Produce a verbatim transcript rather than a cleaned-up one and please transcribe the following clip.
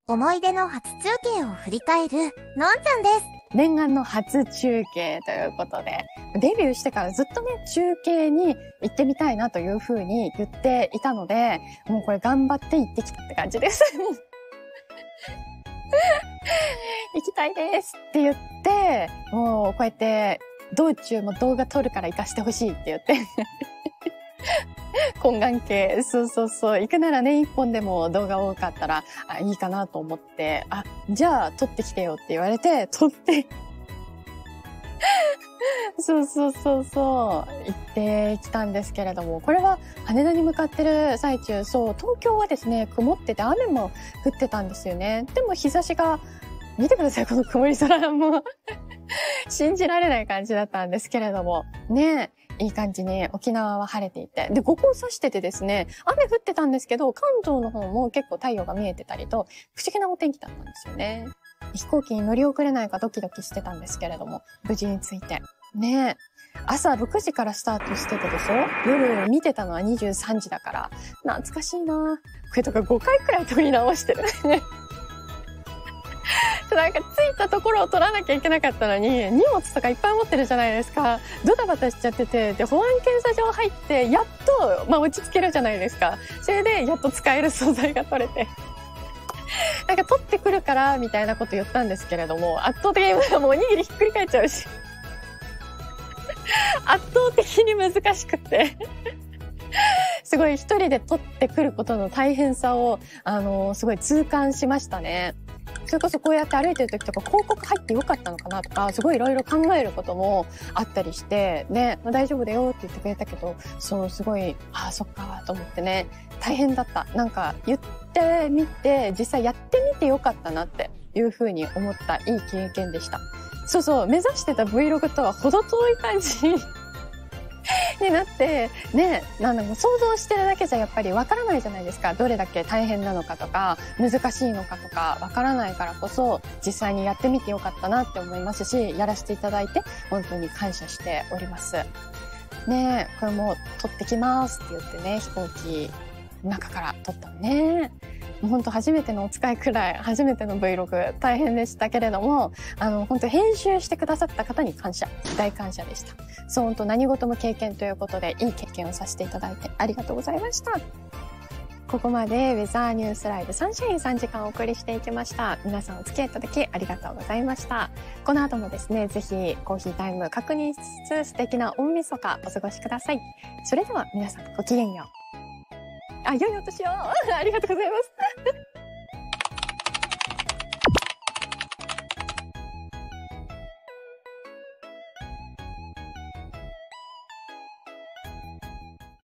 思い出の初中継を振り返るのんちゃんです。 念願の初中継ということで、デビューしてからずっとね、中継に行ってみたいなというふうに言っていたので、もうこれ頑張って行ってきたって感じです。行きたいですって言って、もうこうやって道中も動画撮るから行かしてほしいって言って。懇願系。そうそうそう。行くならね、一本でも動画多かったらあいいかなと思って、あ、じゃあ撮ってきてよって言われて、撮って。そうそうそうそう。行ってきたんですけれども、これは羽田に向かってる最中、そう、東京はですね、曇ってて雨も降ってたんですよね。でも日差しが、見てください、この曇り空も。信じられない感じだったんですけれども、ねえ、いい感じに沖縄は晴れていて、で、五光差しててですね、雨降ってたんですけど、関東の方も結構太陽が見えてたりと、不思議なお天気だったんですよね。飛行機に乗り遅れないかドキドキしてたんですけれども、無事に着いて。ねえ、朝ろくじからスタートしててでしょ？夜見てたのはにじゅうさんじだから、懐かしいなぁ。これとかごかいくらい撮り直してるね。なんか着いたところを取らなきゃいけなかったのに、荷物とかいっぱい持ってるじゃないですか。ドタバタしちゃってて、で、保安検査場入って、やっと、まあ落ち着けるじゃないですか。それで、やっと使える素材が取れて。なんか取ってくるから、みたいなこと言ったんですけれども、圧倒的にもうおにぎりひっくり返っちゃうし。圧倒的に難しくて。すごい一人で取ってくることの大変さを、あのー、すごい痛感しましたね。それこそこうやって歩いてる時とか広告入ってよかったのかなとか、すごいいろいろ考えることもあったりして、ね、まあ、大丈夫だよって言ってくれたけど、そう、すごい、ああ、そっか、と思ってね、大変だった。なんか言ってみて、実際やってみてよかったなっていうふうに思ったいい経験でした。そうそう、目指してた Vlog とは程遠い感じ。になって、ね、なんだろう、想像してるだけじゃやっぱりわからないじゃないですか。どれだけ大変なのかとか、難しいのかとか、わからないからこそ、実際にやってみてよかったなって思いますし、やらせていただいて、本当に感謝しております。ねえ、これも撮ってきますって言ってね、飛行機の中から撮ったのね。もう本当初めてのお使いくらい、初めての Vlog 大変でしたけれども、あの、本当編集してくださった方に感謝、大感謝でした。そう、本当何事も経験ということで、いい経験をさせていただいてありがとうございました。ここまでウェザーニュースライブサンシャインさんじかんお送りしていきました。皆さんお付き合いいただきありがとうございました。この後もですね、ぜひコーヒータイム確認しつつ素敵な大晦日お過ごしください。それでは皆さんごきげんよう。あ、良いお年をありがとうございます。